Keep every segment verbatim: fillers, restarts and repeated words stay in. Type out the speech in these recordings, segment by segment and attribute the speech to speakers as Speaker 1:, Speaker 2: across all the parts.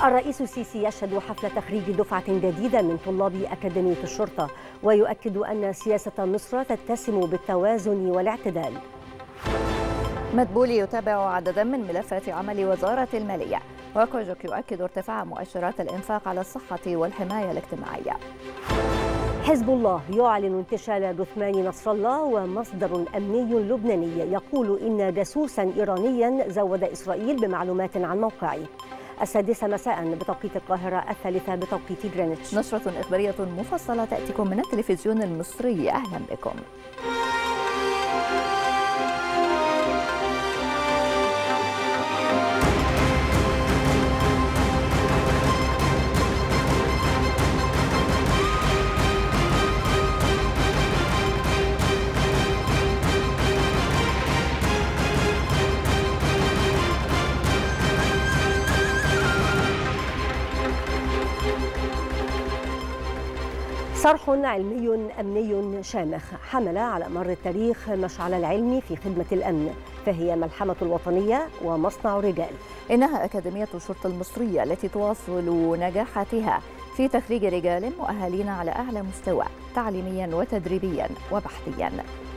Speaker 1: الرئيس السيسي يشهد حفل تخريج دفعة جديدة من طلاب أكاديمية الشرطة، ويؤكد أن سياسة مصر تتسم بالتوازن والاعتدال.
Speaker 2: مدبولي يتابع عددا من ملفات عمل وزارة المالية، وكوجك يؤكد ارتفاع مؤشرات الإنفاق على الصحة والحماية الاجتماعية.
Speaker 1: حزب الله يعلن انتشال جثمان نصر الله، ومصدر أمني لبناني يقول إن جاسوسا إيرانيا زود إسرائيل بمعلومات عن موقعه. السادسة مساء بتوقيت القاهرة، الثالثة بتوقيت جرينتش.
Speaker 2: نشرة إخبارية مفصلة تأتيكم من التلفزيون المصري، أهلا بكم.
Speaker 1: صرح علمي أمني شامخ حمل على مر التاريخ مشعل العلم في خدمة الأمن، فهي ملحمة الوطنية ومصنع رجال.
Speaker 2: إنها أكاديمية الشرطة المصرية التي تواصل نجاحاتها في تخريج رجال مؤهلين على أعلى مستوى تعليميا وتدريبيا وبحثيا.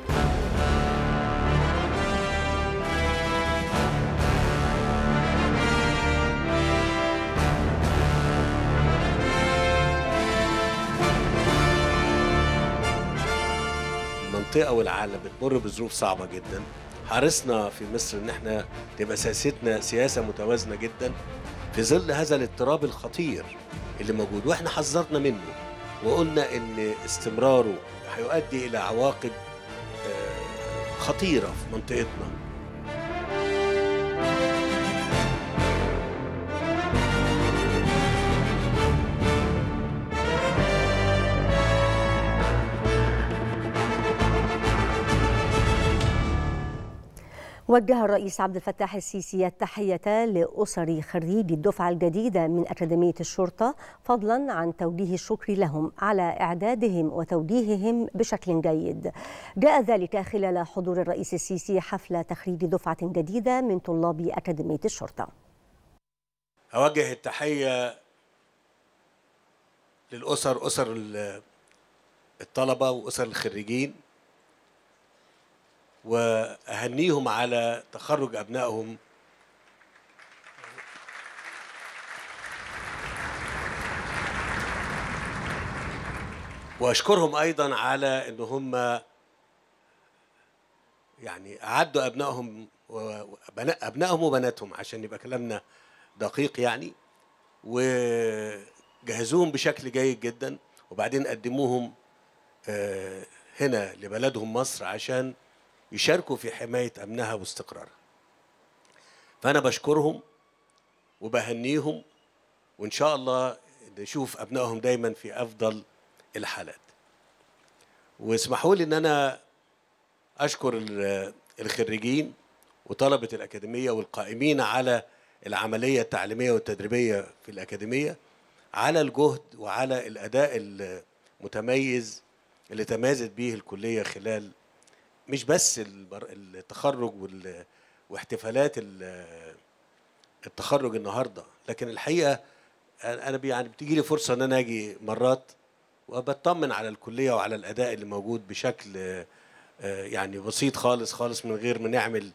Speaker 3: المنطقة والعالم بتمر بظروف صعبة جدا. حرصنا في مصر ان احنا تبقى سياستنا سياسة متوازنة جدا في ظل هذا الاضطراب الخطير اللي موجود، واحنا حذرنا منه وقلنا ان استمراره هيؤدي الى عواقب خطيرة في منطقتنا.
Speaker 1: وجه الرئيس عبد الفتاح السيسي التحية لأسر خريجي الدفعة الجديدة من أكاديمية الشرطة، فضلا عن توجيه الشكر لهم على إعدادهم وتوجيههم بشكل جيد. جاء ذلك خلال حضور الرئيس السيسي حفل تخريج دفعة جديدة من طلاب أكاديمية الشرطة.
Speaker 3: أوجه التحية للأسر، أسر الطلبة وأسر الخريجين، وأهنيهم على تخرج أبنائهم. وأشكرهم أيضا على أن هم يعني أعدوا أبنائهم أبنائهم وبناتهم، عشان يبقى كلامنا دقيق يعني، وجهزوهم بشكل جيد جدا، وبعدين قدموهم هنا لبلدهم مصر عشان يشاركوا في حماية أمنها واستقرارها. فأنا بشكرهم وبهنيهم، وإن شاء الله نشوف أبنائهم دايما في أفضل الحالات. واسمحوا لي أن أنا أشكر الخريجين وطلبة الأكاديمية والقائمين على العملية التعليمية والتدريبية في الأكاديمية على الجهد وعلى الأداء المتميز اللي تميزت به الكلية خلال مش بس التخرج واحتفالات التخرج النهارده، لكن الحقيقه انا يعني بتيجي لي فرصه ان انا اجي مرات وبطمن على الكليه وعلى الاداء اللي موجود بشكل يعني بسيط خالص خالص، من غير ما نعمل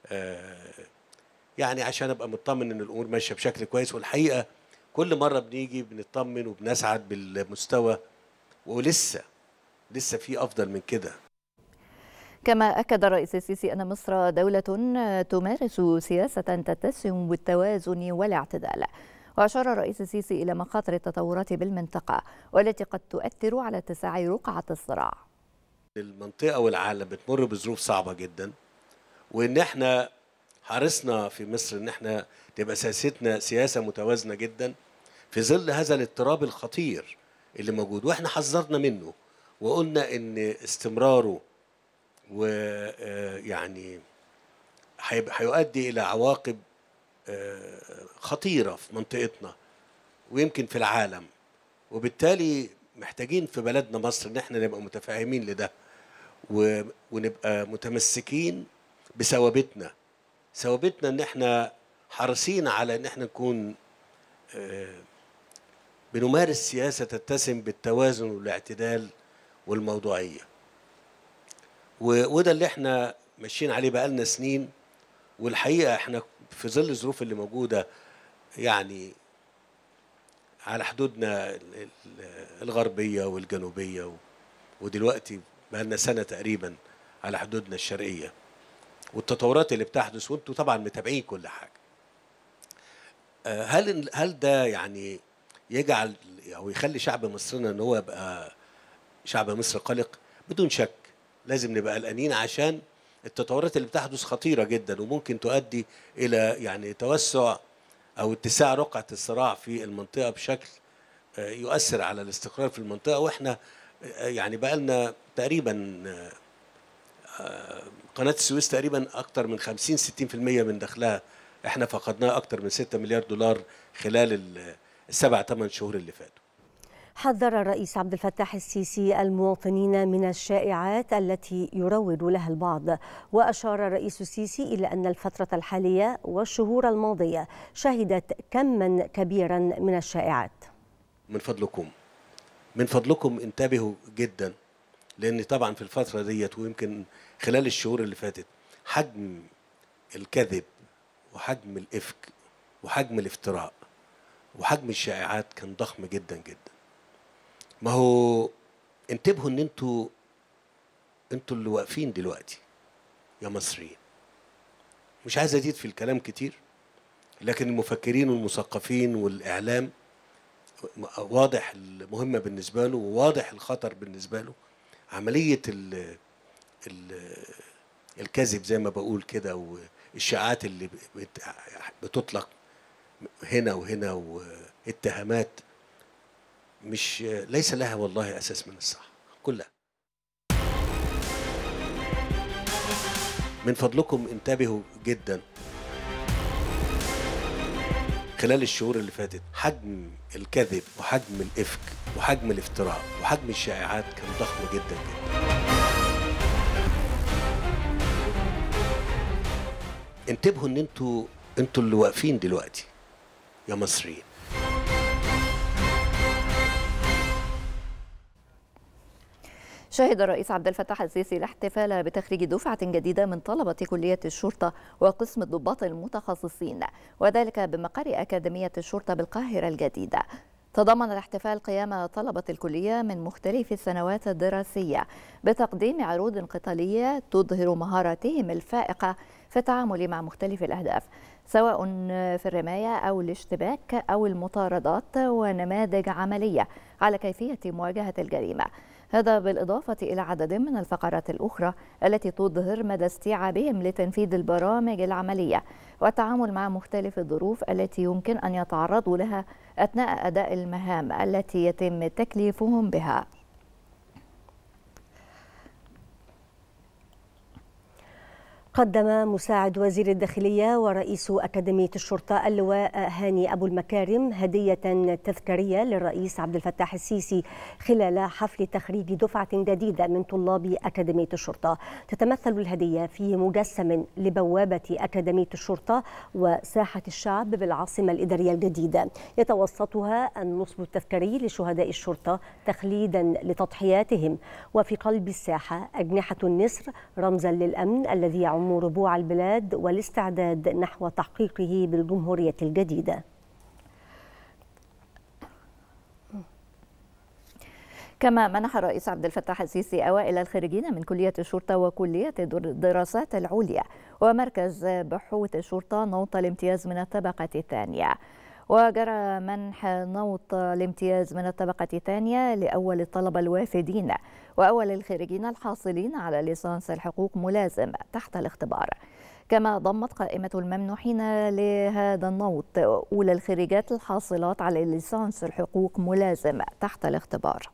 Speaker 3: يعني، عشان ابقى مطمن ان الامور ماشيه بشكل كويس. والحقيقه كل مره بنيجي بنطمن وبنسعد بالمستوى، ولسه لسه في افضل من كده.
Speaker 2: كما أكد الرئيس السيسي أن مصر دولة تمارس سياسة تتسم بالتوازن والاعتدال، وأشار الرئيس السيسي إلى مخاطر التطورات بالمنطقة والتي قد تؤثر على اتساع رقعة الصراع.
Speaker 3: المنطقة والعالم بتمر بظروف صعبة جدا، وإن احنا حرصنا في مصر إن احنا تبقى سياستنا سياسة متوازنة جدا في ظل هذا الاضطراب الخطير اللي موجود، واحنا حذرنا منه وقلنا إن استمراره ويعني هيؤدي إلى عواقب خطيرة في منطقتنا ويمكن في العالم. وبالتالي محتاجين في بلدنا مصر إن احنا نبقى متفاهمين لده، ونبقى متمسكين بثوابتنا ثوابتنا إن احنا حريصين على إن احنا نكون بنمارس سياسة تتسم بالتوازن والاعتدال والموضوعية، وده اللي احنا ماشيين عليه بقالنا سنين. والحقيقة احنا في ظل الظروف اللي موجودة يعني على حدودنا الغربية والجنوبية، ودلوقتي بقالنا سنة تقريبا على حدودنا الشرقية، والتطورات اللي بتحدث وانتوا طبعا متابعين كل حاجة. هل هل ده يعني يجعل او يخلي شعب مصرنا ان هو يبقى شعب مصر قلق؟ بدون شك لازم نبقى قلقانين، عشان التطورات اللي بتحدث خطيرة جدا وممكن تؤدي الى يعني توسع او اتساع رقعة الصراع في المنطقة بشكل يؤثر على الاستقرار في المنطقة. واحنا يعني بقالنا تقريبا قناة السويس تقريبا اكتر من خمسين ستين في المية من دخلها احنا فقدناه اكتر من ستة مليار دولار خلال السبع ثمان شهور اللي فاتوا.
Speaker 1: حذر الرئيس عبد الفتاح السيسي المواطنين من الشائعات التي يروج لها البعض، وأشار الرئيس السيسي إلى أن الفترة الحالية والشهور الماضية شهدت كما كبيرا من الشائعات.
Speaker 3: من فضلكم من فضلكم انتبهوا جدا، لأن طبعا في الفترة ديت ويمكن خلال الشهور اللي فاتت حجم الكذب وحجم الإفك وحجم الافتراء وحجم الشائعات كان ضخم جدا جدا. ما هو انتبهوا ان انتوا انتوا اللي واقفين دلوقتي يا مصريين. مش عايز ازيد في الكلام كتير، لكن المفكرين والمثقفين والاعلام واضح المهمه بالنسبه له وواضح الخطر بالنسبه له. عمليه ال ال الكذب زي ما بقول كده، والشائعات اللي بتطلق هنا وهنا واتهامات مش ليس لها والله أساس من الصحة كلها. من فضلكم انتبهوا جدا. خلال الشهور اللي فاتت حجم الكذب وحجم الإفك وحجم الافتراء وحجم الشائعات كان ضخم جدا جدا. انتبهوا ان انتوا انتوا اللي واقفين دلوقتي يا مصريين.
Speaker 2: شهد الرئيس عبد الفتاح السيسي الاحتفال بتخريج دفعة جديدة من طلبة كلية الشرطة وقسم الضباط المتخصصين، وذلك بمقر أكاديمية الشرطة بالقاهرة الجديدة. تضمن الاحتفال قيام طلبة الكلية من مختلف السنوات الدراسية بتقديم عروض قتالية تظهر مهاراتهم الفائقة في التعامل مع مختلف الأهداف، سواء في الرماية أو الاشتباك أو المطاردات، ونماذج عملية على كيفية مواجهة الجريمة. هذا بالإضافة إلى عدد من الفقرات الأخرى التي تظهر مدى استيعابهم لتنفيذ البرامج العملية والتعامل مع مختلف الظروف التي يمكن أن يتعرضوا لها أثناء أداء المهام التي يتم تكليفهم بها.
Speaker 1: قدم مساعد وزير الداخلية ورئيس أكاديمية الشرطة اللواء هاني أبو المكارم هدية تذكارية للرئيس عبد الفتاح السيسي خلال حفل تخريج دفعة جديدة من طلاب أكاديمية الشرطة. تتمثل الهدية في مجسم لبوابة أكاديمية الشرطة وساحة الشعب بالعاصمة الإدارية الجديدة، يتوسطها النصب التذكاري لشهداء الشرطة تخليدا لتضحياتهم، وفي قلب الساحة أجنحة النسر رمزا للأمن الذي يعم ربوع البلاد والاستعداد نحو تحقيقه بالجمهورية الجديدة.
Speaker 2: كما منح الرئيس عبد الفتاح السيسي أوائل الخريجين من كلية الشرطة وكلية الدراسات العليا ومركز بحوث الشرطة نوط الامتياز من الطبقة الثانية، وجرى منح نوط الامتياز من الطبقة الثانية لأول الطلبة الوافدين وأول الخريجين الحاصلين على ليسانس الحقوق ملازم تحت الاختبار. كما ضمت قائمة الممنوحين لهذا النوط أولى الخريجات الحاصلات على ليسانس الحقوق ملازم تحت الاختبار.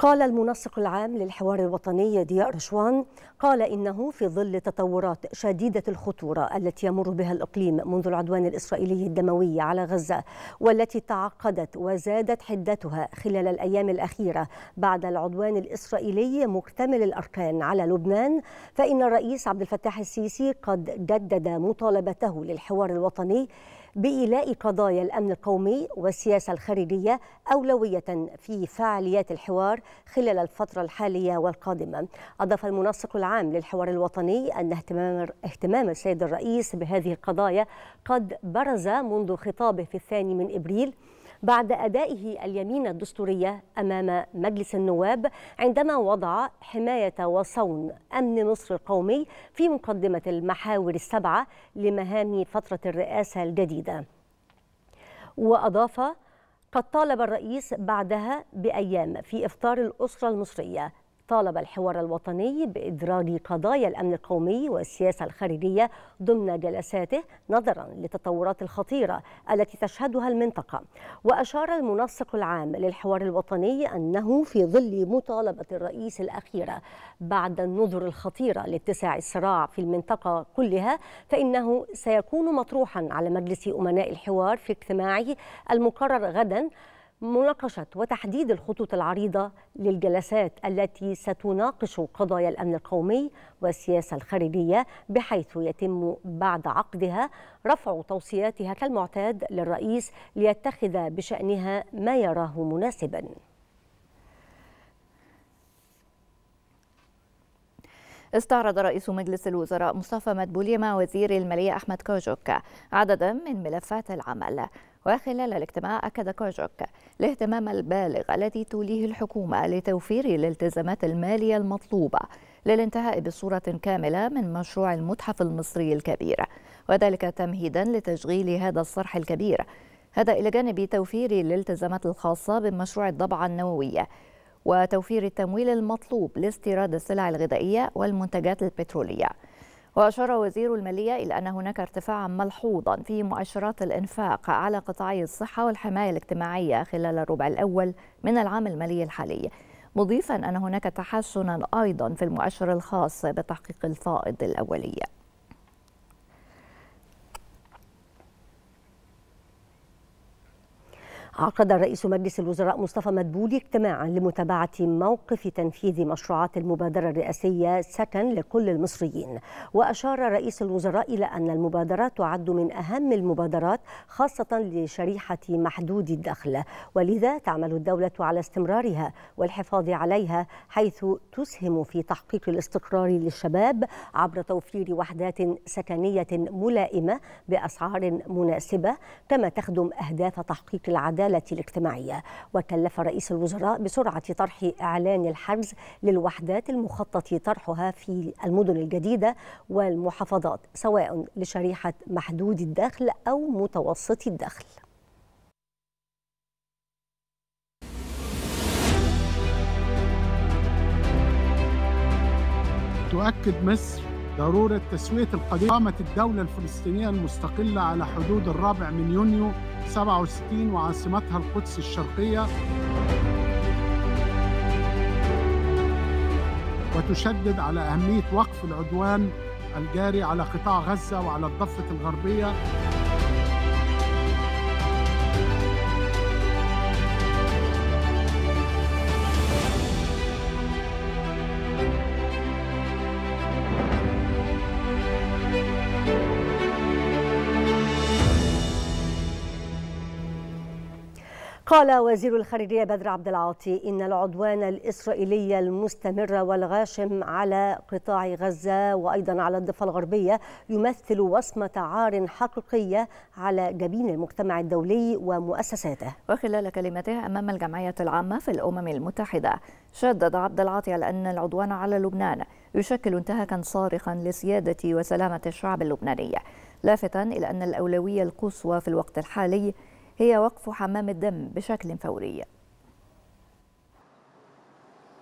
Speaker 1: قال المنسق العام للحوار الوطني ضياء رشوان قال إنه في ظل تطورات شديدة الخطورة التي يمر بها الإقليم منذ العدوان الإسرائيلي الدموي على غزة، والتي تعقدت وزادت حدتها خلال الأيام الأخيرة بعد العدوان الإسرائيلي مكتمل الأركان على لبنان، فإن الرئيس عبد الفتاح السيسي قد جدد مطالبته للحوار الوطني بإيلاء قضايا الأمن القومي والسياسة الخارجية أولوية في فعاليات الحوار خلال الفترة الحالية والقادمة. أضاف المنسق العام للحوار الوطني أن اهتمام اهتمام السيد الرئيس بهذه القضايا قد برز منذ خطابه في الثاني من إبريل بعد أدائه اليمين الدستورية أمام مجلس النواب، عندما وضع حماية وصون أمن مصر القومي في مقدمة المحاور السبعة لمهام فترة الرئاسة الجديدة. وأضاف: قد طالب الرئيس بعدها بأيام في إفطار الأسرة المصرية، طالب الحوار الوطني بإدراج قضايا الأمن القومي والسياسة الخارجية ضمن جلساته نظرا للتطورات الخطيرة التي تشهدها المنطقة. وأشار المنسق العام للحوار الوطني أنه في ظل مطالبة الرئيس الأخيرة بعد النظر الخطيرة لاتساع الصراع في المنطقة كلها، فإنه سيكون مطروحا على مجلس أمناء الحوار في اجتماعه المقرر غدا مناقشة وتحديد الخطوط العريضة للجلسات التي ستناقش قضايا الأمن القومي والسياسة الخارجية، بحيث يتم بعد عقدها رفع توصياتها كالمعتاد للرئيس ليتخذ بشأنها ما يراه مناسبا.
Speaker 2: استعرض رئيس مجلس الوزراء مصطفى مدبولي مع وزير المالية أحمد كوجوك عددا من ملفات العمل. وخلال الاجتماع أكد كوجوك الاهتمام البالغ الذي توليه الحكومة لتوفير الالتزامات المالية المطلوبة للانتهاء بصورة كاملة من مشروع المتحف المصري الكبير، وذلك تمهيدا لتشغيل هذا الصرح الكبير، هذا إلى جانب توفير الالتزامات الخاصة بمشروع الضبعة النووية وتوفير التمويل المطلوب لاستيراد السلع الغذائية والمنتجات البترولية. وأشار وزير المالية إلى أن هناك ارتفاعا ملحوظا في مؤشرات الإنفاق على قطاعي الصحة والحماية الاجتماعية خلال الربع الأول من العام المالي الحالي، مضيفا أن هناك تحسنا أيضا في المؤشر الخاص بتحقيق الفائض الأولية.
Speaker 1: عقد رئيس مجلس الوزراء مصطفى مدبولي اجتماعا لمتابعة موقف تنفيذ مشروعات المبادرة الرئاسية سكن لكل المصريين. وأشار رئيس الوزراء إلى أن المبادرة تعد من أهم المبادرات خاصة لشريحة محدود الدخل، ولذا تعمل الدولة على استمرارها والحفاظ عليها، حيث تسهم في تحقيق الاستقرار للشباب عبر توفير وحدات سكنية ملائمة بأسعار مناسبة، كما تخدم أهداف تحقيق العدالة الاجتماعية. وكلف رئيس الوزراء بسرعة طرح إعلان الحجز للوحدات المخطط طرحها في المدن الجديدة والمحافظات، سواء لشريحة محدود الدخل أو متوسط الدخل.
Speaker 4: تؤكد مصر ضرورة تسوية القضية. قامت الدولة الفلسطينية المستقلة على حدود الرابع من يونيو سبعة وستين وعاصمتها القدس الشرقية، وتشدد على أهمية وقف العدوان الجاري على قطاع غزة وعلى الضفة الغربية.
Speaker 1: قال وزير الخارجية بدر عبد العاطي إن العدوان الإسرائيلي المستمر والغاشم على قطاع غزة وأيضا على الضفة الغربية يمثل وصمة عار حقيقية على جبين المجتمع الدولي ومؤسساته.
Speaker 2: وخلال كلمته أمام الجمعية العامة في الأمم المتحدة، شدد عبد العاطي على أن العدوان على لبنان يشكل انتهاكا صارخا لسيادة وسلامة الشعب اللبناني، لافتا إلى أن الأولوية القصوى في الوقت الحالي هي وقف حمام الدم بشكل فوري.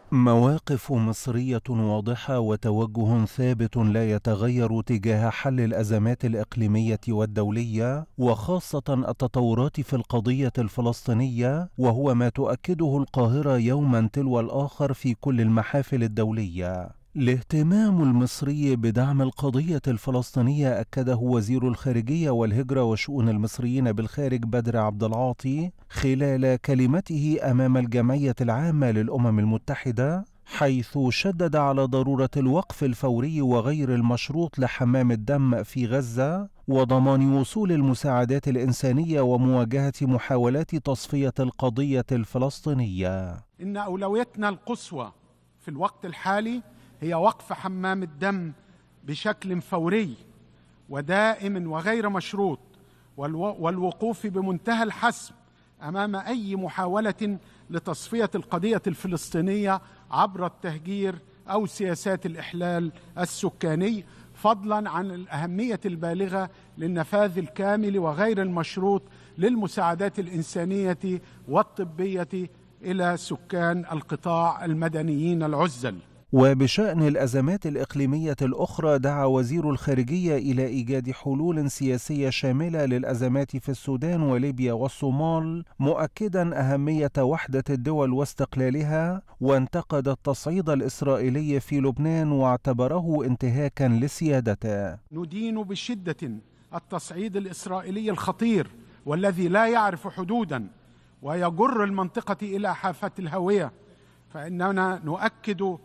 Speaker 5: مواقف مصرية واضحة وتوجه ثابت لا يتغير تجاه حل الأزمات الإقليمية والدولية، وخاصة التطورات في القضية الفلسطينية، وهو ما تؤكده القاهرة يوما تلو الآخر في كل المحافل الدولية. الاهتمام المصري بدعم القضية الفلسطينية أكده وزير الخارجية والهجرة وشؤون المصريين بالخارج بدر عبد العاطي خلال كلمته أمام الجمعية العامة للأمم المتحدة، حيث شدد على ضرورة الوقف الفوري وغير المشروط لحمام الدم في غزة، وضمان وصول المساعدات الإنسانية ومواجهة محاولات تصفية القضية الفلسطينية.
Speaker 4: إن أولويتنا القصوى في الوقت الحالي هي وقف حمام الدم بشكل فوري ودائم وغير مشروط، والوقوف بمنتهى الحسم أمام أي محاولة لتصفية القضية الفلسطينية عبر التهجير أو سياسات الإحلال السكاني، فضلا عن الأهمية البالغة للنفاذ الكامل وغير المشروط للمساعدات الإنسانية والطبية إلى سكان القطاع المدنيين العزل.
Speaker 5: وبشأن الأزمات الإقليمية الأخرى، دعا وزير الخارجية إلى إيجاد حلول سياسية شاملة للأزمات في السودان وليبيا والصومال، مؤكدا أهمية وحدة الدول واستقلالها، وانتقد التصعيد الإسرائيلي في لبنان واعتبره انتهاكا لسيادته.
Speaker 4: ندين بشدة التصعيد الإسرائيلي الخطير والذي لا يعرف حدودا ويجر المنطقة إلى حافة الهوية، فإننا نؤكد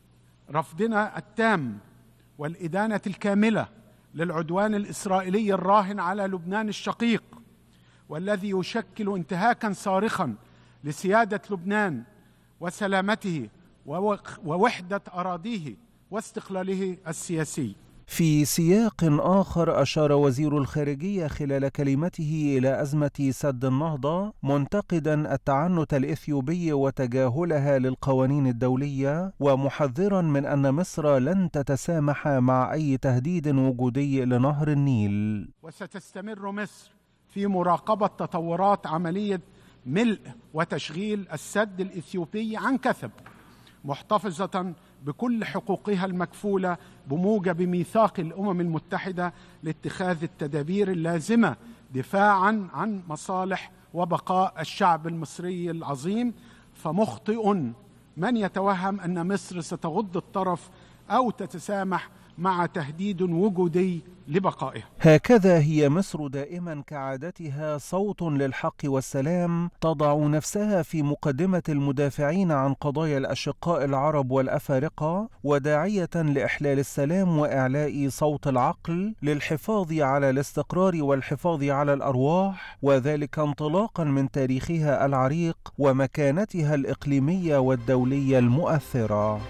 Speaker 4: رفضنا التام والإدانة الكاملة للعدوان الإسرائيلي الراهن على لبنان الشقيق، والذي يشكل انتهاكا صارخا لسيادة لبنان وسلامته ووحدة أراضيه واستقلاله السياسي.
Speaker 5: في سياق آخر، أشار وزير الخارجية خلال كلمته إلى أزمة سد النهضة، منتقدا التعنت الإثيوبي وتجاهلها للقوانين الدولية، ومحذرا من أن مصر لن تتسامح مع أي تهديد وجودي لنهر النيل.
Speaker 4: وستستمر مصر في مراقبة تطورات عملية ملء وتشغيل السد الإثيوبي عن كثب، محتفظة بكل حقوقها المكفولة بموجب ميثاق الأمم المتحدة لاتخاذ التدابير اللازمة دفاعا عن مصالح وبقاء الشعب المصري العظيم. فمخطئ من يتوهم أن مصر ستغض الطرف أو تتسامح مع تهديد وجودي لبقائها.
Speaker 5: هكذا هي مصر دائما كعادتها صوت للحق والسلام، تضع نفسها في مقدمة المدافعين عن قضايا الأشقاء العرب والأفارقة، وداعية لإحلال السلام وإعلاء صوت العقل للحفاظ على الاستقرار والحفاظ على الأرواح، وذلك انطلاقا من تاريخها العريق ومكانتها الإقليمية والدولية المؤثرة.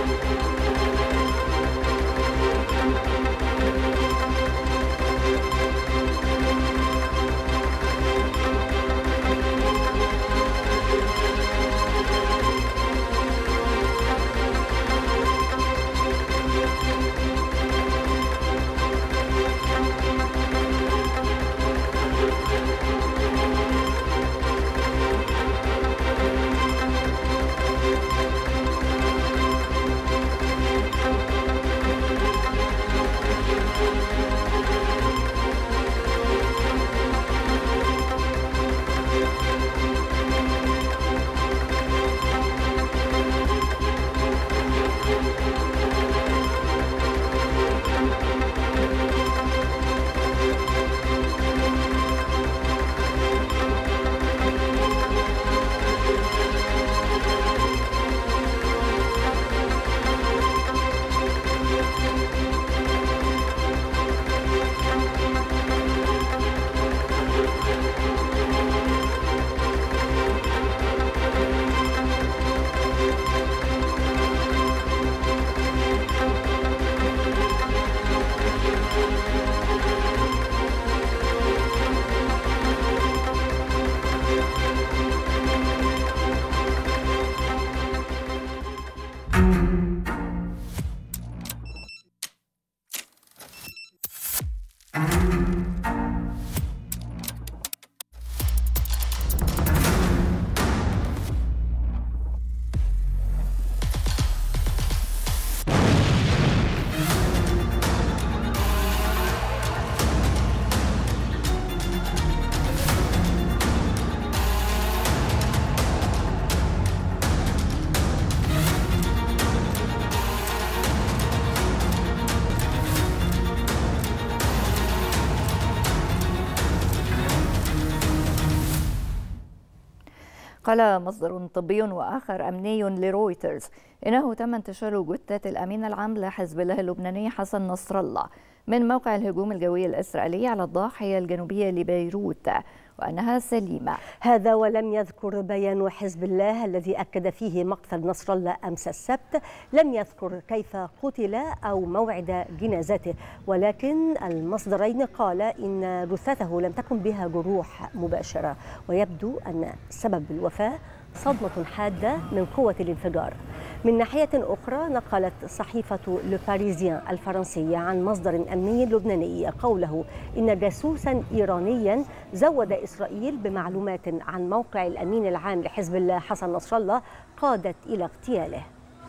Speaker 2: قال مصدر طبي وآخر أمني لرويترز إنه تم انتشال جثة الأمين العام لحزب الله اللبناني حسن نصر الله من موقع الهجوم الجوي الإسرائيلي على الضاحية الجنوبية لبيروت وأنها سليمة.
Speaker 1: هذا ولم يذكر بيان حزب الله الذي أكد فيه مقتل نصر الله أمس السبت، لم يذكر كيف قتل أو موعد جنازته، ولكن المصدرين قال إن جثته لم تكن بها جروح مباشرة، ويبدو أن سبب الوفاة صدمة حادة من قوة الانفجار. من ناحية أخرى نقلت صحيفة لو باريزيان الفرنسية عن مصدر أمني لبناني قوله إن جاسوسا إيرانيا زود إسرائيل بمعلومات عن موقع الأمين العام لحزب الله حسن نصر الله قادت إلى اغتياله.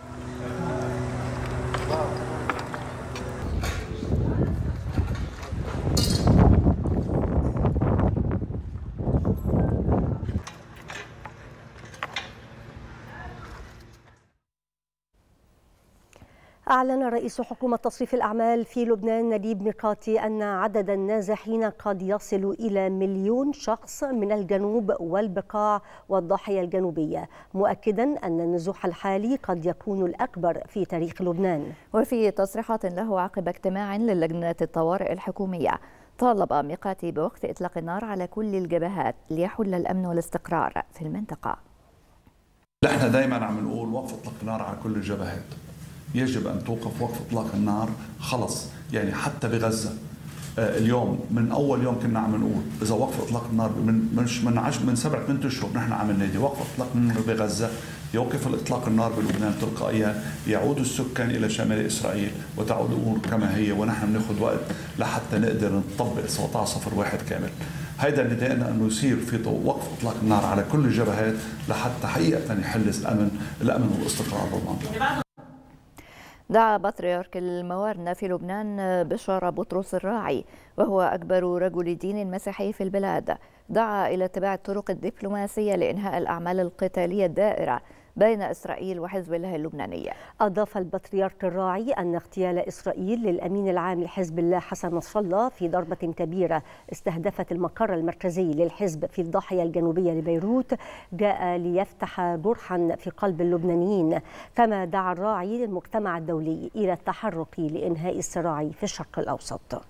Speaker 1: أعلن رئيس حكومة تصريف الأعمال في لبنان نجيب ميقاتي أن عدد النازحين قد يصل إلى مليون شخص من الجنوب والبقاع والضاحية الجنوبية، مؤكدا أن النزوح الحالي قد يكون الأكبر في تاريخ لبنان.
Speaker 2: وفي تصريحات له عقب اجتماع للجنة الطوارئ الحكومية، طالب ميقاتي بوقف إطلاق النار على كل الجبهات ليحل الأمن والاستقرار في المنطقة.
Speaker 6: احنا دائما عم نقول وقف اطلاق النار على كل الجبهات، يجب أن توقف وقف إطلاق النار خلص. يعني حتى بغزة آه اليوم من أول يوم كنا عم نقول إذا وقف إطلاق النار من مش من عشر من سبعة ثمان أشهر نحن عم ننادي وقف إطلاق النار بغزة، يوقف الإطلاق النار بلبنان تلقائيا، يعود السكان إلى شمال إسرائيل وتعود الأمور كما هي، ونحن بناخذ وقت لحتى نقدر نطبق سبعة عشر صفر واحد كامل. هيدا ندائنا أنه يصير في ضوء وقف إطلاق النار على كل الجبهات لحتى حقيقة يحل الأمن الأمن والاستقرار بالمنطقة.
Speaker 2: دعا بطريرك الموارنة في لبنان بشار بطرس الراعي وهو أكبر رجل دين مسيحي في البلاد، دعا إلى اتباع الطرق الدبلوماسية لإنهاء الأعمال القتالية الدائرة بين إسرائيل وحزب الله اللبناني.
Speaker 1: أضاف البطريرك الراعي أن اغتيال إسرائيل للأمين العام لحزب الله حسن نصر الله في ضربة كبيرة استهدفت المقر المركزي للحزب في الضاحية الجنوبية لبيروت جاء ليفتح جرحا في قلب اللبنانيين، كما دعا الراعي للمجتمع الدولي إلى التحرك لإنهاء الصراع في الشرق الأوسط.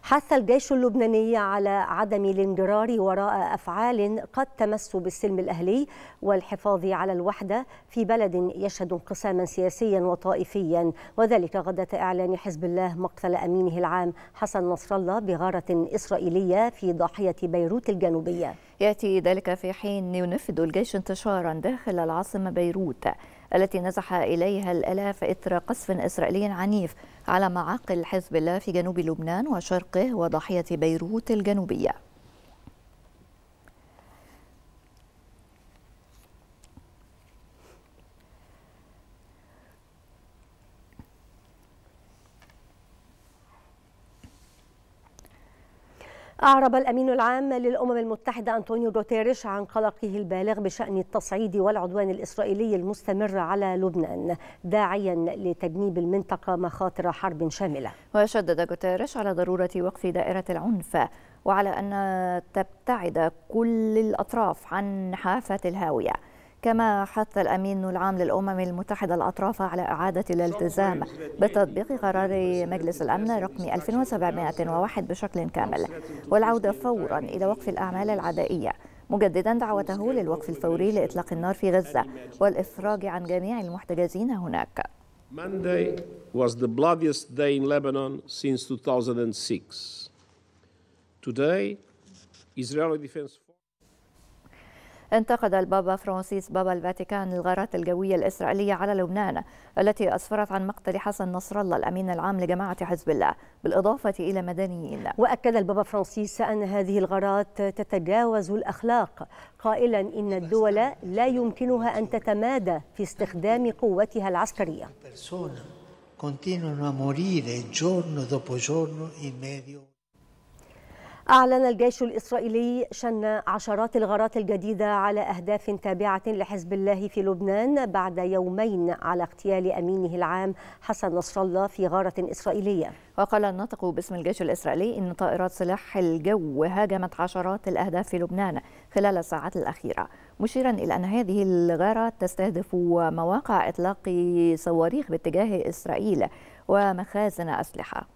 Speaker 1: حث الجيش اللبناني على عدم الانجرار وراء أفعال قد تمس بالسلم الأهلي والحفاظ على الوحدة في بلد يشهد انقساما سياسيا وطائفيا، وذلك غداة إعلان حزب الله مقتل أمينه العام حسن نصر الله بغارة إسرائيلية في ضاحية بيروت الجنوبية.
Speaker 2: يأتي ذلك في حين ينفذ الجيش انتشارا داخل العاصمة بيروت التي نزح إليها الآلاف إثر قصف إسرائيلي عنيف على معاقل حزب الله في جنوب لبنان وشرقه وضاحية بيروت الجنوبية.
Speaker 1: أعرب الأمين العام للأمم المتحدة أنطونيو غوتيريش عن قلقه البالغ بشأن التصعيد والعدوان الإسرائيلي المستمر على لبنان، داعيا لتجنيب المنطقة مخاطر حرب شاملة.
Speaker 2: وشدد غوتيريش على ضرورة وقف دائرة العنف وعلى أن تبتعد كل الأطراف عن حافة الهاوية. كما حث الأمين العام للأمم المتحدة الأطراف على إعادة الالتزام بتطبيق قرار مجلس الأمن رقم ألف وسبعمائة وواحد بشكل كامل والعودة فورا إلى وقف الأعمال العدائية، مجددا دعوته للوقف الفوري لإطلاق النار في غزة والإفراج عن جميع المحتجزين هناك.
Speaker 7: Monday was the bloodiest day in Lebanon since two thousand six. Today, Israeli Defense
Speaker 2: انتقد البابا فرانسيس بابا الفاتيكان الغارات الجوية الإسرائيلية على لبنان التي أسفرت عن مقتل حسن نصر الله الأمين العام لجماعة حزب الله بالإضافة إلى مدنيين.
Speaker 1: وأكد البابا فرانسيس أن هذه الغارات تتجاوز الأخلاق، قائلا إن الدول لا يمكنها أن تتمادى في استخدام قوتها العسكرية. أعلن الجيش الإسرائيلي شن عشرات الغارات الجديدة على أهداف تابعة لحزب الله في لبنان بعد يومين على اغتيال أمينه العام حسن نصر الله في غارة إسرائيلية.
Speaker 2: وقال الناطق باسم الجيش الإسرائيلي إن طائرات سلاح الجو هاجمت عشرات الأهداف في لبنان خلال الساعات الأخيرة، مشيرا إلى أن هذه الغارات تستهدف مواقع إطلاق صواريخ باتجاه إسرائيل ومخازن أسلحة.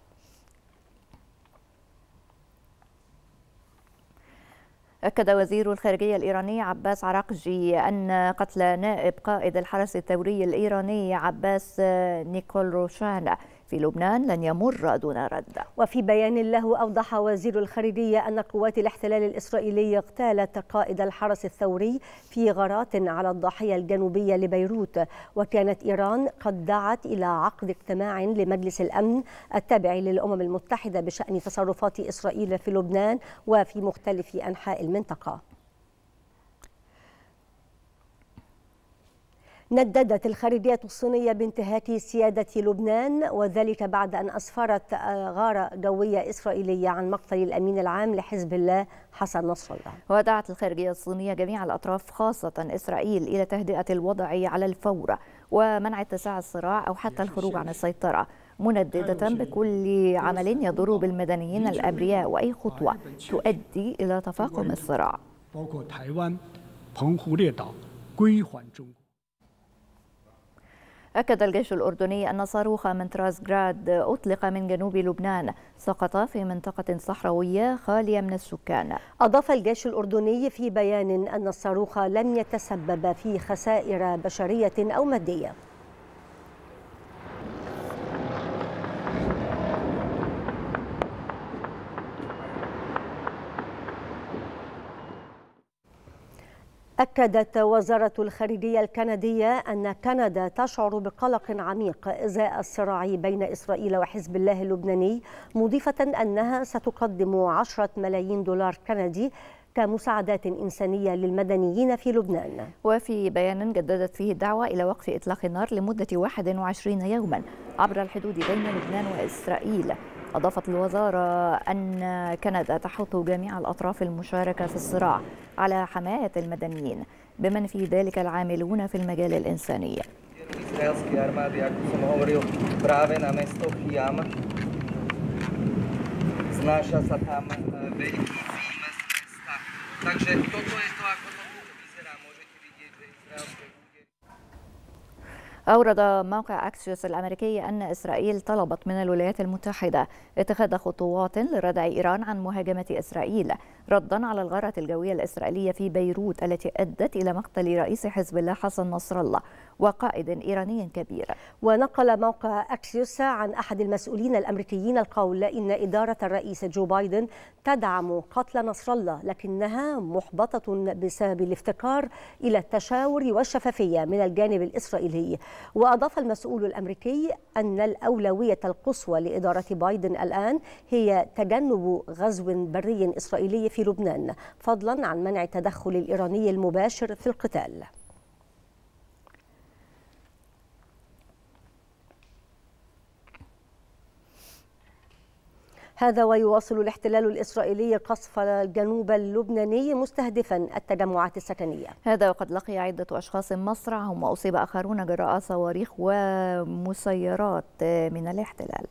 Speaker 2: أكد وزير الخارجية الإيراني عباس عراقجي أن قتل نائب قائد الحرس الثوري الإيراني عباس نيكولروشان في لبنان لن يمر دون رد.
Speaker 1: وفي بيان له أوضح وزير الخارجية أن قوات الاحتلال الإسرائيلي اغتالت قائد الحرس الثوري في غارات على الضاحية الجنوبية لبيروت، وكانت إيران قد دعت إلى عقد اجتماع لمجلس الأمن التابع للأمم المتحدة بشأن تصرفات إسرائيل في لبنان وفي مختلف أنحاء المنطقة. نددت الخارجية الصينية بانتهاك سيادة لبنان، وذلك بعد أن أسفرت غارة جوية إسرائيلية عن مقتل الأمين العام لحزب الله حسن نصر الله.
Speaker 2: ودعت الخارجية الصينية جميع الأطراف خاصة إسرائيل إلى تهدئة الوضع على الفور ومنع اتساع الصراع أو حتى الخروج عن السيطرة، منددة بكل عمل يضر بالمدنيين الأبرياء وأي خطوة تؤدي إلى تفاقم الصراع. أكد الجيش الأردني أن صاروخ من طراز جراد أطلق من جنوب لبنان سقط في منطقة صحراوية خالية من السكان.
Speaker 1: أضاف الجيش الأردني في بيان أن الصاروخ لم يتسبب في خسائر بشرية أو مادية. أكدت وزارة الخارجية الكندية أن كندا تشعر بقلق عميق إزاء الصراع بين إسرائيل وحزب الله اللبناني، مضيفة أنها ستقدم عشرة ملايين دولار كندي كمساعدات إنسانية للمدنيين في لبنان.
Speaker 2: وفي بيان جددت فيه الدعوة إلى وقف إطلاق النار لمدة واحد وعشرين يوما عبر الحدود بين لبنان وإسرائيل. أضافت الوزارة أن كندا تحث جميع الأطراف المشاركة في الصراع على حماية المدنيين بمن في ذلك العاملون في المجال الإنساني. أورد موقع أكسيوس الأمريكي أن إسرائيل طلبت من الولايات المتحدة اتخاذ خطوات لردع إيران عن مهاجمة إسرائيل ردا على الغارة الجوية الإسرائيلية في بيروت التي أدت إلى مقتل رئيس حزب الله حسن نصر الله وقائد إيراني كبير.
Speaker 1: ونقل موقع أكسيوس عن أحد المسؤولين الأمريكيين القول إن إدارة الرئيس جو بايدن تدعم قتل نصر الله لكنها محبطة بسبب الافتقار إلى التشاور والشفافية من الجانب الإسرائيلي. وأضاف المسؤول الأمريكي أن الأولوية القصوى لإدارة بايدن الآن هي تجنب غزو بري إسرائيلي في لبنان فضلا عن منع التدخل الإيراني المباشر في القتال. هذا ويواصل الاحتلال الإسرائيلي قصف الجنوب اللبناني مستهدفا التجمعات السكنية.
Speaker 2: هذا وقد لقي عدة أشخاص مصرعهم وأصيب آخرون جراء صواريخ ومسيرات من الاحتلال.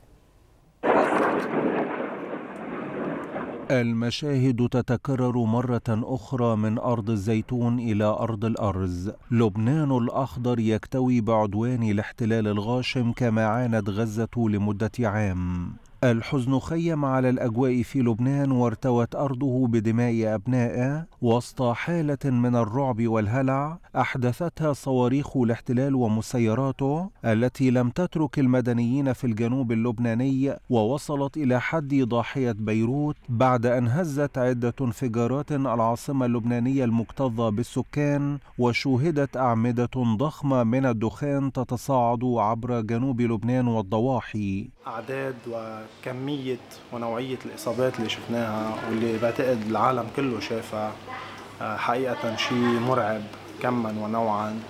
Speaker 5: المشاهد تتكرر مرة أخرى من أرض الزيتون إلى أرض الأرز. لبنان الأخضر يكتوي بعدوان الاحتلال الغاشم كما عانت غزة لمدة عام. الحزن خيم على الأجواء في لبنان وارتوت أرضه بدماء أبنائه وسط حالة من الرعب والهلع أحدثتها صواريخ الاحتلال ومسيراته التي لم تترك المدنيين في الجنوب اللبناني ووصلت إلى حد ضاحية بيروت بعد أن هزت عدة انفجارات العاصمة اللبنانية المكتظة بالسكان وشوهدت أعمدة ضخمة من الدخان تتصاعد عبر جنوب لبنان والضواحي.
Speaker 8: أعداد وكمية ونوعية الإصابات اللي شفناها واللي بعتقد العالم كله شافها حقيقة شيء مرعب كما ونوعا.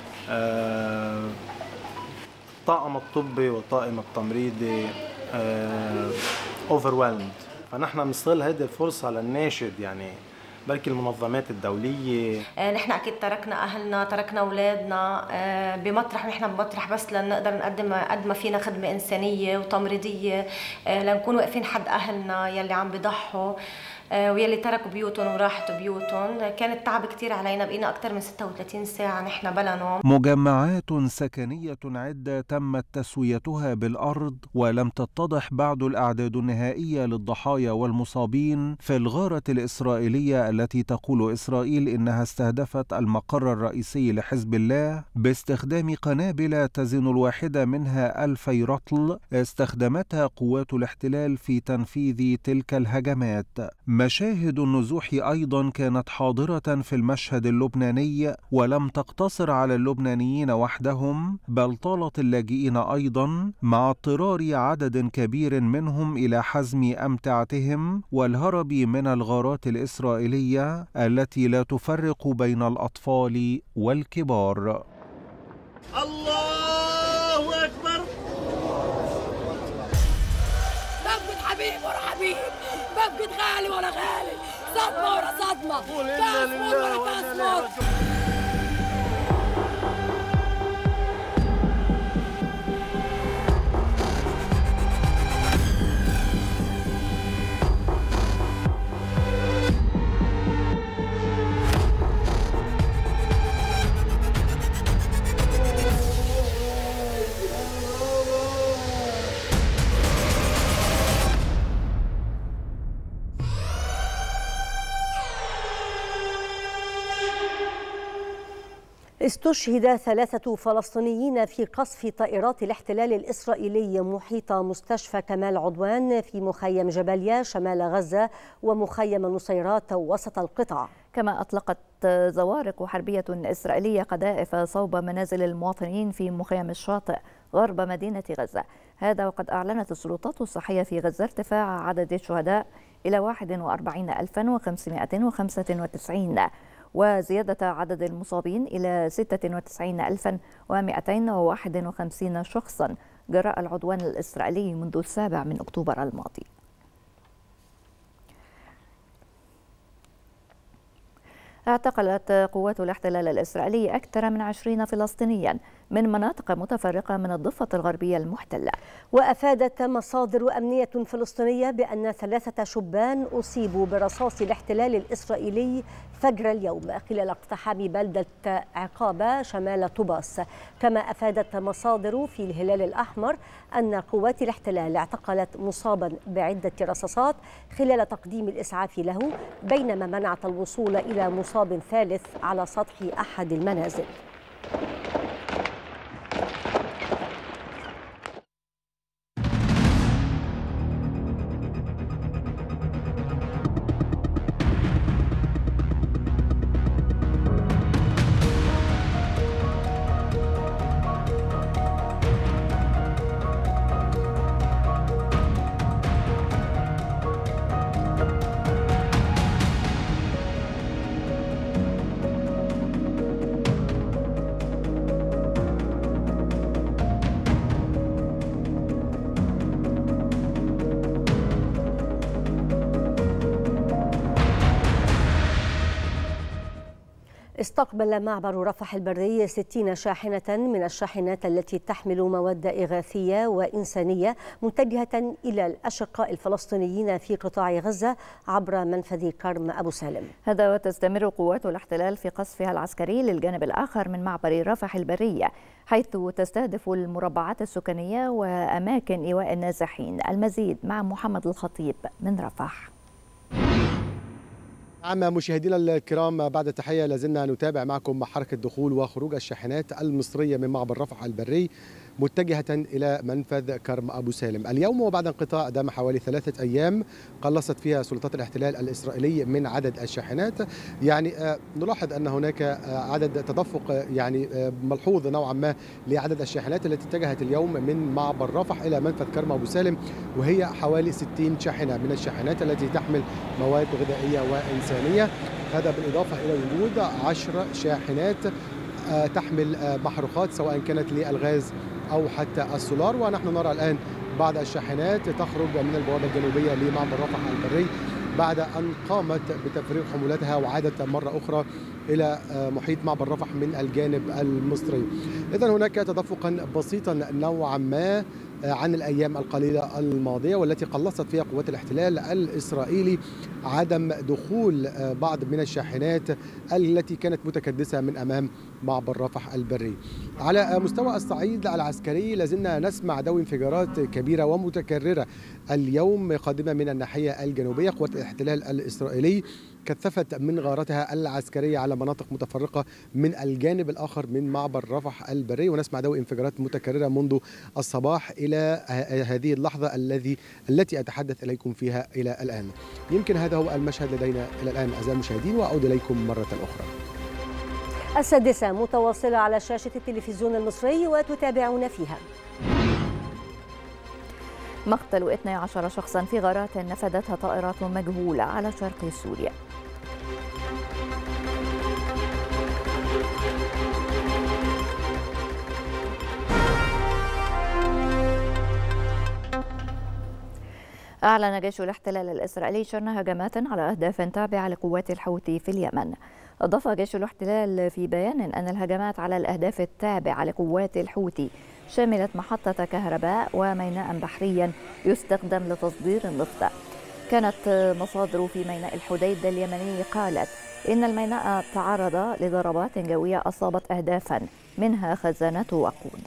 Speaker 8: الطاقم الطبي والطاقم التمريضي overwhelmed، فنحن بنستغل هذه الفرصة للناشد يعني بركي المنظمات الدولية.
Speaker 9: نحن أكيد تركنا أهلنا، تركنا أولادنا بمطرح، نحن بمطرح بس لنقدر نقدم قد ما فينا خدمة إنسانية وتمريضية لنكون واقفين حد أهلنا يلي عم بيضحوا ويلي تركوا بيوتهم وراحوا بيوتهم. كان التعب كتير علينا، بقينا أكثر من ستة وثلاثين ساعة نحن بلا نوم.
Speaker 5: مجمعات سكنية عدة تمت تسويتها بالأرض ولم تتضح بعد الأعداد النهائية للضحايا والمصابين في الغارة الإسرائيلية التي تقول إسرائيل إنها استهدفت المقر الرئيسي لحزب الله باستخدام قنابل تزن الواحدة منها ألفي رطل استخدمتها قوات الاحتلال في تنفيذ تلك الهجمات. مشاهد النزوح أيضا كانت حاضرة في المشهد اللبناني ولم تقتصر على اللبنانيين وحدهم بل طالت اللاجئين أيضا مع اضطرار عدد كبير منهم إلى حزم أمتعتهم والهرب من الغارات الإسرائيلية التي لا تفرق بين الأطفال والكبار.
Speaker 10: الله أكبر. بفقد حبيب ورا حبيب، بفقد غالي ورا غالي، صدمة ورا صدمة، كاس مر ورا كاس مر.
Speaker 1: استشهد ثلاثة فلسطينيين في قصف طائرات الاحتلال الإسرائيلي محيط مستشفى كمال عدوان في مخيم جباليا شمال غزة ومخيم النصيرات وسط القطاع.
Speaker 2: كما أطلقت زوارق حربية إسرائيلية قذائف صوب منازل المواطنين في مخيم الشاطئ غرب مدينة غزة. هذا وقد أعلنت السلطات الصحية في غزة ارتفاع عدد الشهداء إلى واحد وأربعين ألفا وخمسمائة وخمسة وتسعين وزيادة عدد المصابين إلى ستة وتسعين ألفا ومائتين وواحد وخمسين شخصا جراء العدوان الإسرائيلي منذ السابع من أكتوبر الماضي. اعتقلت قوات الاحتلال الإسرائيلي أكثر من عشرين فلسطينيا من مناطق متفرقة من الضفة الغربية المحتلة.
Speaker 1: وأفادت مصادر أمنية فلسطينية بأن ثلاثة شبان أصيبوا برصاص الاحتلال الإسرائيلي فجر اليوم خلال اقتحام بلدة عقابة شمال طوباس. كما أفادت مصادر في الهلال الأحمر أن قوات الاحتلال اعتقلت مصابا بعدة رصاصات خلال تقديم الإسعاف له، بينما منعت الوصول إلى مصاب ثالث على سطح أحد المنازل. استقبل معبر رفح البري ستين شاحنة من الشاحنات التي تحمل مواد إغاثية وإنسانية متجهة إلى الأشقاء الفلسطينيين في قطاع غزة عبر منفذ كرم أبو سالم.
Speaker 2: هذا وتستمر قوات الاحتلال في قصفها العسكري للجانب الآخر من معبر رفح البرية، حيث تستهدف المربعات السكنية وأماكن إيواء النازحين. المزيد مع محمد الخطيب من رفح.
Speaker 11: نعم مشاهدينا الكرام، بعد التحية لازلنا نتابع معكم حركة دخول وخروج الشاحنات المصرية من معبر رفح البري متجهة إلى منفذ كرم أبو سالم اليوم، وبعد انقطاع دام حوالي ثلاثة أيام قلصت فيها سلطات الاحتلال الإسرائيلي من عدد الشاحنات. يعني نلاحظ أن هناك عدد تدفق يعني ملحوظ نوعا ما لعدد الشاحنات التي اتجهت اليوم من معبر رفح إلى منفذ كرم أبو سالم، وهي حوالي ستين شاحنة من الشاحنات التي تحمل مواد غذائية وإنسانية. هذا بالإضافة إلى وجود عشر شاحنات تحمل محروقات سواء كانت للغاز أو حتى السولار. ونحن نرى الآن بعض الشاحنات تخرج من البوابة الجنوبية لمعبر رفح البري بعد أن قامت بتفريغ حمولتها وعادت مرة أخرى إلى محيط معبر رفح من الجانب المصري. إذن هناك تدفقا بسيطا نوعا ما عن الأيام القليلة الماضية، والتي قلصت فيها قوات الاحتلال الإسرائيلي عدم دخول بعض من الشاحنات التي كانت متكدسة من أمام معبر رفح البري. على مستوى الصعيد العسكري لازلنا نسمع دوي انفجارات كبيرة ومتكررة اليوم قادمة من الناحية الجنوبية. قوات الاحتلال الإسرائيلي كثفت من غارتها العسكرية على مناطق متفرقة من الجانب الآخر من معبر رفح البري، ونسمع دوي انفجارات متكررة منذ الصباح إلى هذه اللحظة الذي التي أتحدث إليكم فيها إلى الآن. يمكن هذا هو المشهد لدينا إلى الآن أعزائي المشاهدين، وأعود إليكم مرة أخرى.
Speaker 1: السادسة متواصلة على شاشة التلفزيون المصري وتتابعون فيها.
Speaker 2: مقتل اثني عشر شخصا في غارات نفذتها طائرات مجهولة على شرق سوريا. أعلن جيش الاحتلال الإسرائيلي شن هجمات على أهداف تابعة لقوات الحوثي في اليمن. أضاف جيش الاحتلال في بيان أن الهجمات على الأهداف التابعة لقوات الحوثي شملت محطة كهرباء وميناء بحريا يستخدم لتصدير النفط. كانت مصادر في ميناء الحديدة اليمني قالت إن الميناء تعرض لضربات جوية أصابت أهدافا منها خزانات وقود.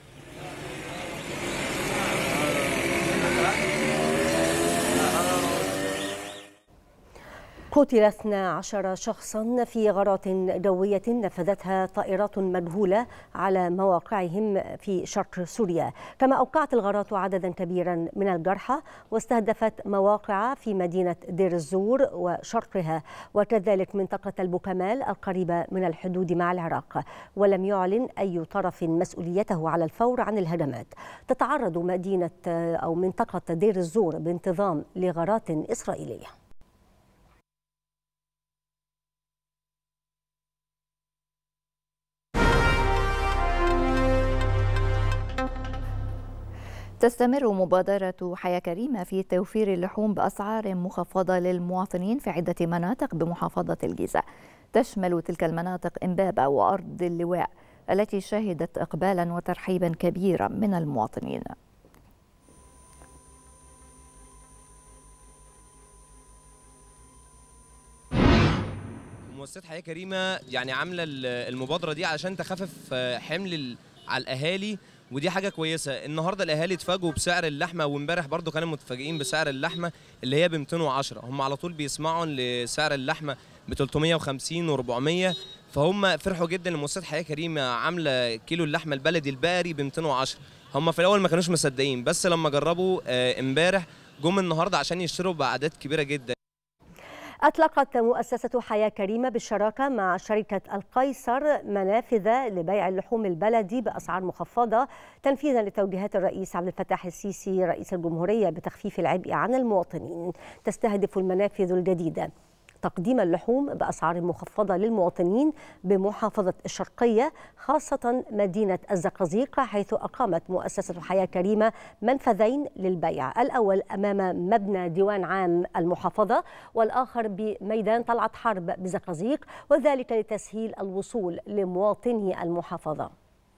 Speaker 1: قتل اثني عشر شخصا في غارات جوية نفذتها طائرات مجهولة على مواقعهم في شرق سوريا، كما أوقعت الغارات عددا كبيرا من الجرحى واستهدفت مواقع في مدينة دير الزور وشرقها وكذلك منطقة البوكمال القريبة من الحدود مع العراق. ولم يعلن أي طرف مسؤوليته على الفور عن الهجمات. تتعرض مدينة أو منطقة دير الزور بانتظام لغارات إسرائيلية.
Speaker 2: تستمر مبادرة حياة كريمة في توفير اللحوم بأسعار مخفضة للمواطنين في عدة مناطق بمحافظة الجيزة. تشمل تلك المناطق إمبابة وأرض اللواء التي شهدت إقبالا وترحيبا كبيرا من المواطنين.
Speaker 12: مؤسسات حياة كريمة يعني عاملة المبادرة دي علشان تخفف حمل على الأهالي، ودي حاجة كويسة. النهاردة الأهالي اتفاجئوا بسعر اللحمة، وامبارح برضو كانوا متفاجئين بسعر اللحمة اللي هي ب مئتين وعشرة. هم على طول بيسمعوا لسعر اللحمة ب ثلاثمئة وخمسين وأربعمئة، فهم فرحوا جدا. لمؤسسات حياة كريمة عاملة كيلو اللحمة البلدي البقري ب مئتين وعشرة. هم في الأول ما كانوش مصدقين، بس لما جربوا امبارح جم النهاردة عشان يشتروا بأعداد كبيرة جدا.
Speaker 1: أطلقت مؤسسة حياة كريمة بالشراكة مع شركة القيصر منافذ لبيع اللحوم البلدي بأسعار مخفضة تنفيذا لتوجيهات الرئيس عبد الفتاح السيسي رئيس الجمهورية بتخفيف العبء عن المواطنين. تستهدف المنافذ الجديدة تقديم اللحوم بأسعار مخفضة للمواطنين بمحافظة الشرقية، خاصة مدينة الزقازيق، حيث أقامت مؤسسة حياة كريمة منفذين للبيع، الأول أمام مبنى ديوان عام المحافظة والآخر بميدان طلعت حرب بزقازيق، وذلك لتسهيل الوصول لمواطني المحافظة.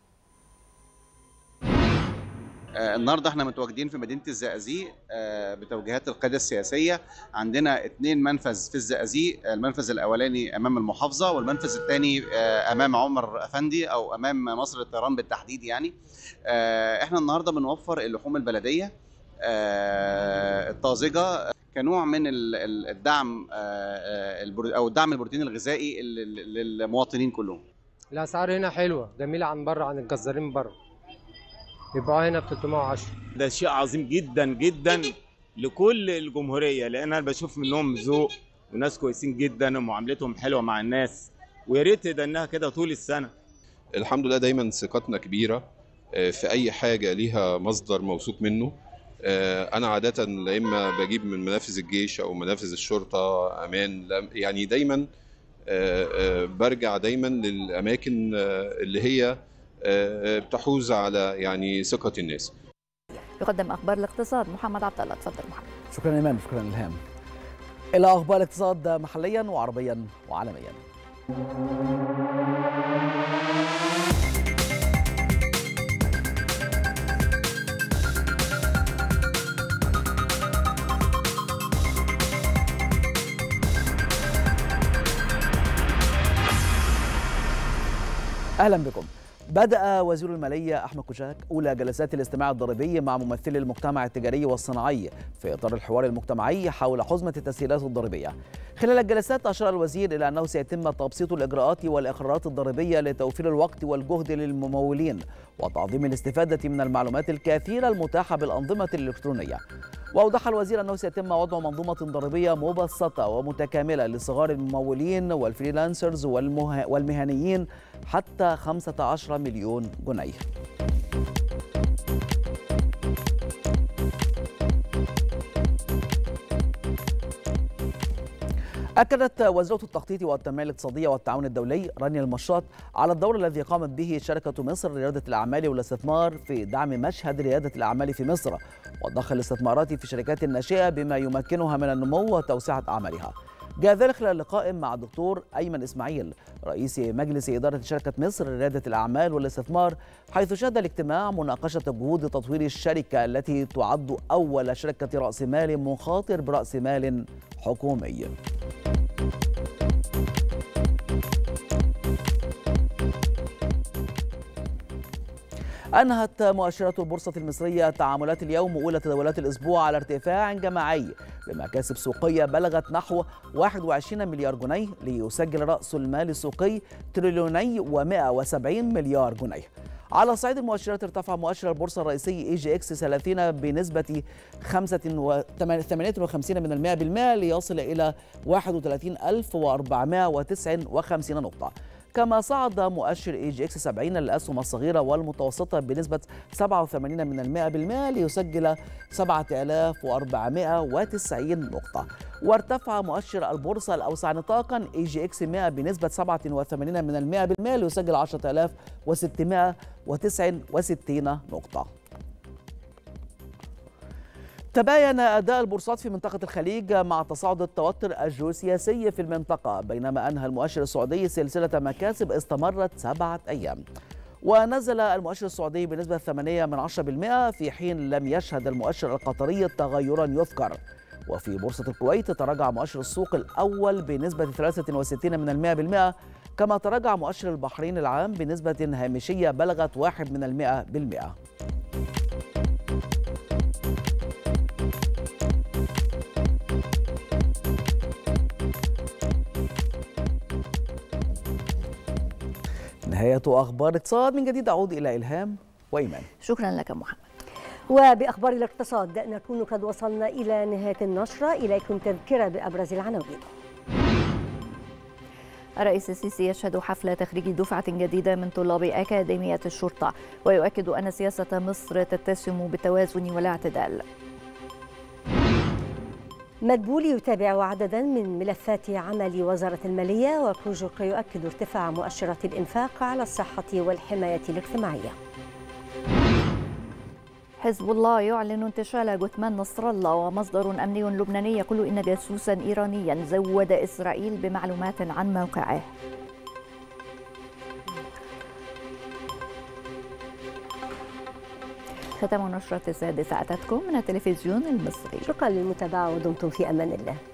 Speaker 13: آه النهارده احنا متواجدين في مدينه الزقازيق آه بتوجيهات القياده السياسيه. عندنا اثنين منفذ في الزقازيق، المنفذ الاولاني امام المحافظه والمنفذ الثاني آه امام عمر افندي او امام مصر للطيران بالتحديد. يعني آه احنا النهارده بنوفر اللحوم البلديه آه الطازجه كنوع من الدعم آه او الدعم البروتيني الغذائي للمواطنين كلهم.
Speaker 14: الاسعار هنا حلوه جميله عن بره، عن الجزارين بره يبقى هنا ب ثلاثمئة وعشرة.
Speaker 15: ده شيء عظيم جدا جدا لكل الجمهوريه، لان انا بشوف منهم ذوق وناس كويسين جدا ومعاملتهم حلوه مع الناس، ويا ريت ده انها كده طول السنه.
Speaker 16: الحمد لله دايما ثقتنا كبيره في اي حاجه ليها مصدر موثوق منه. انا عاده لا اما بجيب من منافذ الجيش او منافذ الشرطه امان، يعني دايما برجع دايما للاماكن اللي هي بتحوز على يعني ثقة الناس.
Speaker 2: يقدم أخبار الاقتصاد محمد عبد الله. تفضل محمد.
Speaker 17: شكرا إيمان. شكرا إلهام. إلى أخبار الاقتصاد محليا وعربيا وعالميا. أهلا بكم. بدأ وزير المالية أحمد كوشاك أولى جلسات الاستماع الضريبي مع ممثلي المجتمع التجاري والصناعي في إطار الحوار المجتمعي حول حزمة التسهيلات الضريبية. خلال الجلسات أشار الوزير إلى أنه سيتم تبسيط الإجراءات والإقرارات الضريبية لتوفير الوقت والجهد للممولين وتعظيم الاستفادة من المعلومات الكثيرة المتاحة بالأنظمة الإلكترونية. وأوضح الوزير أنه سيتم وضع منظومة ضريبية مبسطة ومتكاملة لصغار الممولين والفريلانسرز والمه... والمهنيين حتى خمسة عشر مليون جنيه. أكدت وزيرة التخطيط والتنمية الاقتصادية والتعاون الدولي رانيا المشاط على الدور الذي قامت به شركة مصر لريادة الأعمال والاستثمار في دعم مشهد ريادة الأعمال في مصر وضخ الاستثمارات في الشركات الناشئة بما يمكنها من النمو وتوسعة أعمالها. جاء ذلك خلال لقاء مع الدكتور أيمن إسماعيل رئيس مجلس إدارة شركة مصر لريادة الأعمال والاستثمار، حيث شهد الاجتماع مناقشة جهود تطوير الشركة التي تعد أول شركة رأس مال مخاطر برأس مال حكومي. أنهت مؤشرات البورصة المصرية تعاملات اليوم أولى تداولات الأسبوع على ارتفاع جماعي بمكاسب سوقية بلغت نحو واحد وعشرين مليار جنيه، ليسجل رأس المال السوقي تريليوني ومئة وسبعين مليار جنيه. على صعيد المؤشرات ارتفع مؤشر البورصة الرئيسي اي جي اكس ثلاثين بنسبة ثمانية وخمسين من المئة بالمئة ليصل إلى واحد وثلاثين ألف وأربعمئة وتسعة وخمسين نقطة. كما صعد مؤشر اي جي اكس سبعين للأسهم الصغيرة والمتوسطة بنسبة سبعة وثمانين من المئة بالمئة ليسجل سبعة آلاف وأربعمئة وتسعين نقطة. وارتفع مؤشر البورصة الأوسع نطاقا اي جي اكس مئة بنسبة سبعة وثمانين من المئة بالمئة ليسجل عشرة آلاف وستمئة وتسعة وستين نقطة. تباين أداء البورصات في منطقة الخليج مع تصاعد التوتر الجيوسياسي في المنطقة، بينما أنهى المؤشر السعودي سلسلة مكاسب استمرت سبعة أيام. ونزل المؤشر السعودي بنسبة ثمانية من عشرة بالمئة في حين لم يشهد المؤشر القطري تغيرا يذكر. وفي بورصة الكويت تراجع مؤشر السوق الأول بنسبة ثلاثة وستين من المئة بالمئة، كما تراجع مؤشر البحرين العام بنسبة هامشية بلغت واحد من المئة بالمئة. نهاية أخبار اقتصاد. من جديد أعود إلى إلهام وإيمان.
Speaker 2: شكرا لك محمد.
Speaker 1: وبأخبار الاقتصاد نكون قد وصلنا إلى نهاية النشرة. إليكم تذكرة بأبرز العناوين.
Speaker 2: الرئيس السيسي يشهد حفل تخريج دفعة جديدة من طلاب أكاديمية الشرطة، ويؤكد أن سياسة مصر تتسم بالتوازن والاعتدال.
Speaker 1: مدبولي يتابع عددا من ملفات عمل وزارة المالية، وكوجوك يؤكد ارتفاع مؤشرات الإنفاق على الصحة والحماية الاجتماعية.
Speaker 2: حزب الله يعلن انتشال جثمان نصر الله، ومصدر أمني لبناني يقول إن جاسوسا إيرانيا زود إسرائيل بمعلومات عن موقعه. ختام نشرة السادسة أتتكم من التلفزيون المصري.
Speaker 1: شكرا للمتابعة ودمتم في أمان الله.